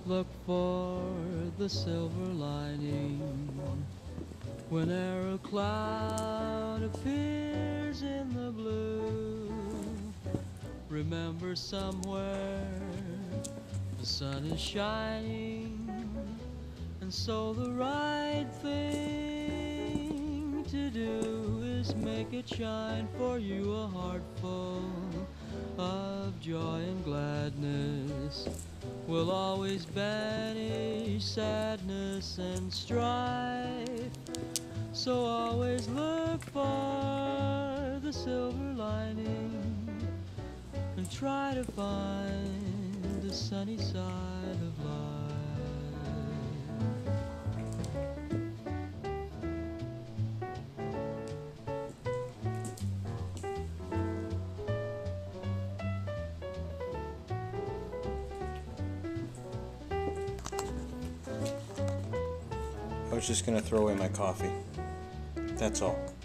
Look for the silver lining whene'er a cloud appears in the blue. Remember somewhere the sun is shining, and so the right thing to do is make it shine for you, a heart full of joy and gladness will always banish sadness and strife. So always look for the silver lining and try to find the sunny side of life. I was just going to throw away my coffee. That's all.